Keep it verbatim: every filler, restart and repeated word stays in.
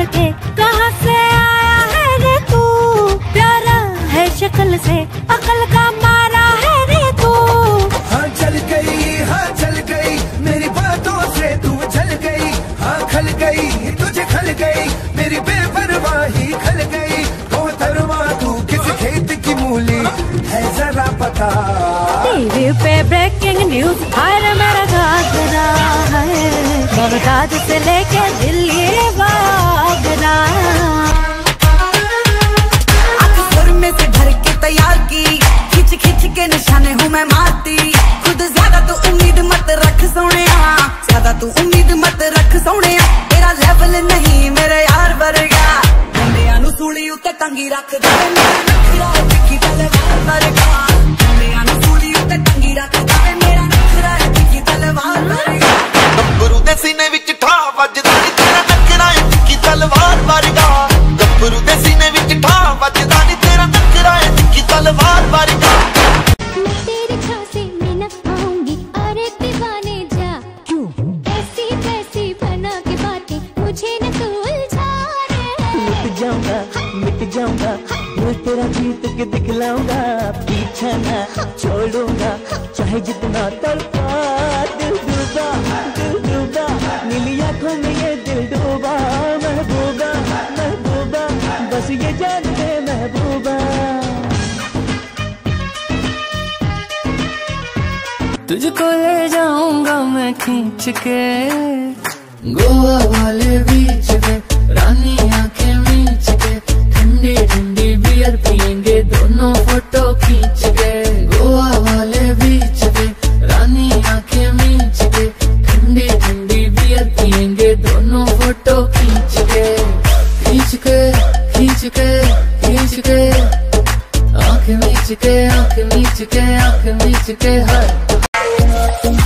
छोड़ के कहाँ से आया है रे तू, प्यारा है शक्ल से अकल का मारा है रे तू। हाँ चल गई, हाँ चल गई, मेरी बातों से तू चल गई। हाँ खल गई, तुझे खल गई, मेरी बेपरवाही खल गई। कोहतरमा तू किस खेत की मूली है जरा पता। टीवी पे ब्रेकिंग न्यूज, हर मेरा घाघरा है, बगदाद से लेके दिल्ली आगरा। सुर में से भर के तैयार की, खिंच खिंच के निशाने हूँ मैं मारती। खुद ज्यादा तो उम्मीद मत रख सोनिया, ज्यादा तू उम्मीद मत रख सोनिया। तेरा लेवल नहीं मेरे यार वर्गा, मुंडिया नू सूली उत्ते टंगी रख दे। मेरा नखरा है तिखी तलवार वर्गा, मुंडिया नू सूली उत्ते टंगी रख दे। मेरा नखरा है तिखी तलवार वर्गा। गब्बरू दे सीने विच ठा वजदा नी, तेरा नखरा है तिखी तलवार वर्गा। गब्बरू दे सीने विच ठा वजदा नी, तेरा नखरा है तिखी तलवार वर्गा। मिट जाऊंगा, मैं तेरा जीत के दिखलाऊंगा। पीछा ना छोड़ूंगा, चाहे जितना तड़पा। दिल डूबा, दिल डूबा, नीली आंखों में ये दिल डूबा। महबूबा, महबूबा, बस ये जान दे महबूबा। तुझको ले जाऊंगा मैं खींच के गोवा वाले बीच पे, रानी आंखें मीच के, ठंडी ठंडी बियर पियेंगे दोनों फोटो खींच के। गोवा वाले बीच पे, रानी आंखें मीच के, ठंडी ठंडी बियर पियेंगे दोनों फोटो खींच के। खींच के, खींच के, खींच के, आंखें मीच के, आंखें मीच के, आंखें मीच के। हर